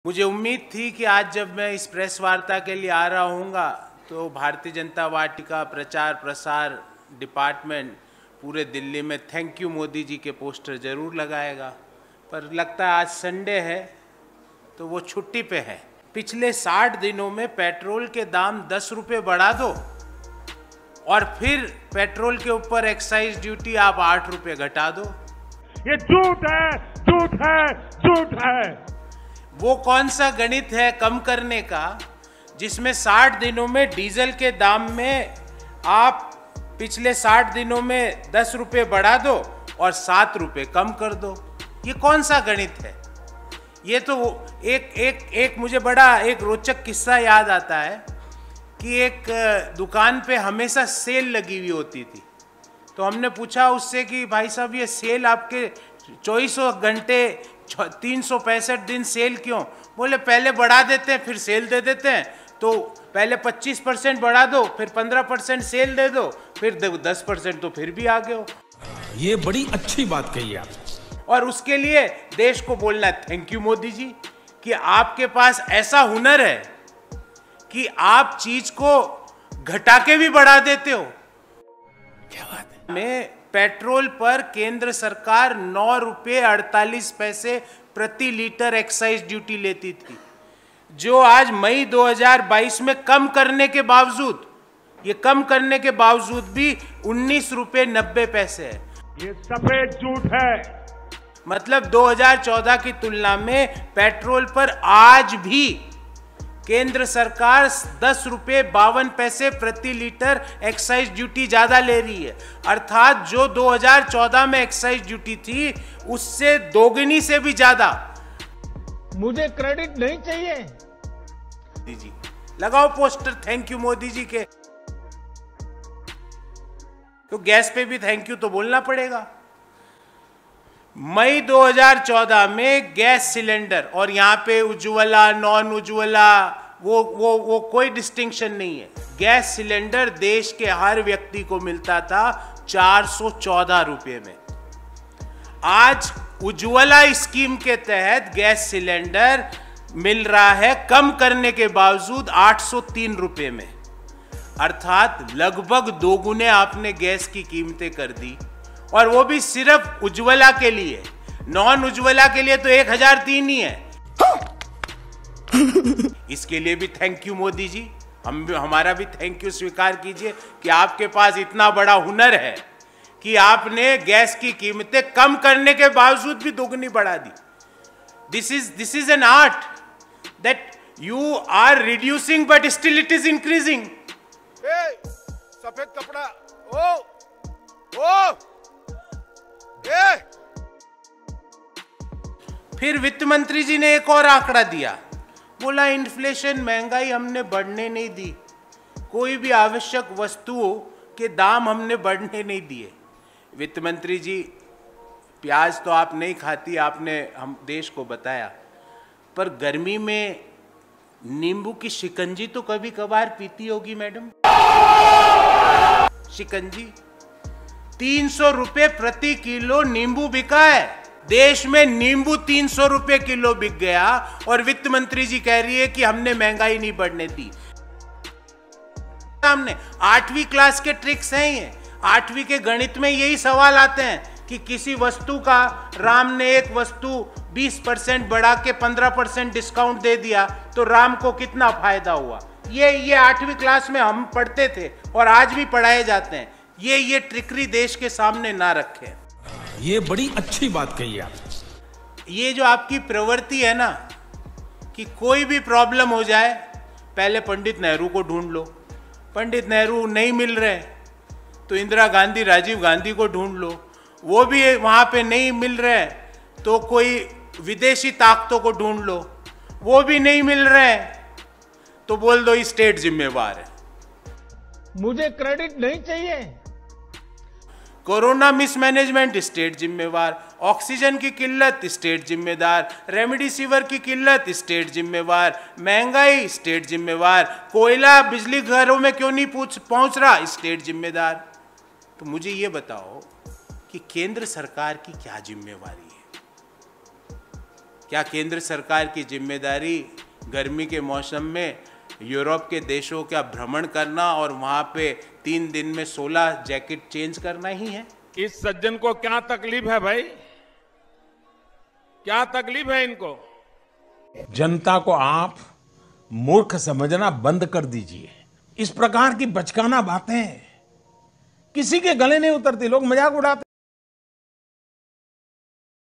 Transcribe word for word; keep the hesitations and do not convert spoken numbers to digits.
मुझे उम्मीद थी कि आज जब मैं इस प्रेस वार्ता के लिए आ रहा हूँगा तो भारतीय जनता पार्टी का प्रचार प्रसार डिपार्टमेंट पूरे दिल्ली में थैंक यू मोदी जी के पोस्टर ज़रूर लगाएगा, पर लगता है आज संडे है तो वो छुट्टी पे है। पिछले साठ दिनों में पेट्रोल के दाम दस रुपये बढ़ा दो और फिर पेट्रोल के ऊपर एक्साइज ड्यूटी आप आठ रुपये घटा दो। ये झूठ है, झूठ है, झूठ है। वो कौन सा गणित है कम करने का जिसमें साठ दिनों में डीजल के दाम में आप पिछले साठ दिनों में दस रुपये बढ़ा दो और सात रुपये कम कर दो? ये कौन सा गणित है? ये तो एक एक एक मुझे बड़ा एक रोचक किस्सा याद आता है कि एक दुकान पे हमेशा सेल लगी हुई होती थी, तो हमने पूछा उससे कि भाई साहब ये सेल आपके चौबीसों घंटे तीन सौ पैंसठ दिन सेल क्यों? बोले पहले बढ़ा देते हैं फिर सेल दे देते हैं, तो पहले पच्चीस परसेंट बढ़ा दो फिर पंद्रह परसेंट सेल दे दो फिर दस परसेंट तो फिर भी आगे हो। ये बड़ी अच्छी बात कही आप। और उसके लिए देश को बोलना है थैंक यू मोदी जी कि आपके पास ऐसा हुनर है कि आप चीज को घटा के भी बढ़ा देते हो। क्या बात है। में पेट्रोल पर केंद्र सरकार नौ रुपये अड़तालीस पैसे प्रति लीटर एक्साइज ड्यूटी लेती थी, जो आज मई दो हज़ार बाईस में कम करने के बावजूद ये कम करने के बावजूद भी उन्नीस रुपये नब्बे पैसे है। ये सफेद झूठ है। मतलब दो हज़ार चौदह की तुलना में पेट्रोल पर आज भी केंद्र सरकार दस रुपये बावन पैसे प्रति लीटर एक्साइज ड्यूटी ज्यादा ले रही है, अर्थात जो दो हज़ार चौदह में एक्साइज ड्यूटी थी उससे दोगुनी से भी ज्यादा। मुझे क्रेडिट नहीं चाहिए। जी जी लगाओ poster thank you Modi ji के, तो गैस पे भी थैंक यू तो बोलना पड़ेगा। मई दो हज़ार चौदह में गैस सिलेंडर, और यहाँ पे उज्ज्वला नॉन उज्ज्वला वो वो वो कोई डिस्टिंक्शन नहीं है, गैस सिलेंडर देश के हर व्यक्ति को मिलता था चार सौ चौदह रुपये में। आज उज्ज्वला स्कीम के तहत गैस सिलेंडर मिल रहा है कम करने के बावजूद आठ सौ तीन रुपये में, अर्थात लगभग दोगुने आपने गैस की कीमतें कर दी, और वो भी सिर्फ उज्ज्वला के लिए। नॉन उज्ज्वला के लिए तो एक हजार तीन ही है। इसके लिए भी थैंक यू मोदी जी, हम भी हमारा भी थैंक यू स्वीकार कीजिए कि आपके पास इतना बड़ा हुनर है कि आपने गैस की कीमतें कम करने के बावजूद भी दोगुनी बढ़ा दी। This is this is an art that you are reducing but still it is increasing. सफेद कपड़ा ओ ओ ए! फिर वित्त मंत्री जी ने एक और आंकड़ा दिया, बोला इन्फ्लेशन महंगाई हमने बढ़ने नहीं दी, कोई भी आवश्यक वस्तुओं के दाम हमने बढ़ने नहीं दिए। वित्त मंत्री जी प्याज तो आप नहीं खाती, आपने हम देश को बताया, पर गर्मी में नींबू की शिकंजी तो कभी कभार पीती होगी मैडम। शिकंजी तीन सौ रुपये प्रति किलो नींबू बिका है देश में, नींबू तीन सौ रुपये किलो बिक गया और वित्त मंत्री जी कह रही है कि हमने महंगाई नहीं बढ़ने दी। हमने आठवीं क्लास के ट्रिक्स हैं ये, आठवीं के गणित में यही सवाल आते हैं कि किसी वस्तु का राम ने एक वस्तु बीस परसेंट बढ़ा के पंद्रह परसेंट डिस्काउंट दे दिया तो राम को कितना फायदा हुआ। ये ये आठवीं क्लास में हम पढ़ते थे और आज भी पढ़ाए जाते हैं। ये ये ट्रिकरी देश के सामने ना रखें। ये बड़ी अच्छी बात कही आप। ये जो आपकी प्रवृत्ति है ना कि कोई भी प्रॉब्लम हो जाए पहले पंडित नेहरू को ढूंढ लो, पंडित नेहरू नहीं मिल रहे तो इंदिरा गांधी राजीव गांधी को ढूंढ लो, वो भी वहाँ पे नहीं मिल रहे तो कोई विदेशी ताकतों को ढूंढ लो, वो भी नहीं मिल रहे तो बोल दो स्टेट जिम्मेवार है। मुझे क्रेडिट नहीं चाहिए। कोरोना मिसमैनेजमेंट स्टेट जिम्मेवार, ऑक्सीजन की किल्लत स्टेट जिम्मेदार, रेमडेसिविर की किल्लत स्टेट जिम्मेवार, महंगाई स्टेट जिम्मेवार, कोयला बिजली घरों में क्यों नहीं पहुंच रहा स्टेट जिम्मेदार। तो मुझे ये बताओ कि केंद्र सरकार की क्या जिम्मेवारी है? क्या केंद्र सरकार की जिम्मेदारी गर्मी के मौसम में यूरोप के देशों का भ्रमण करना और वहाँ पे तीन दिन में सोलह जैकेट चेंज करना ही है? इस सज्जन को क्या तकलीफ है भाई? क्या तकलीफ है इनको? जनता को आप मूर्ख समझना बंद कर दीजिए। इस प्रकार की बचकाना बातें किसी के गले नहीं उतरती, लोग मजाक उड़ाते।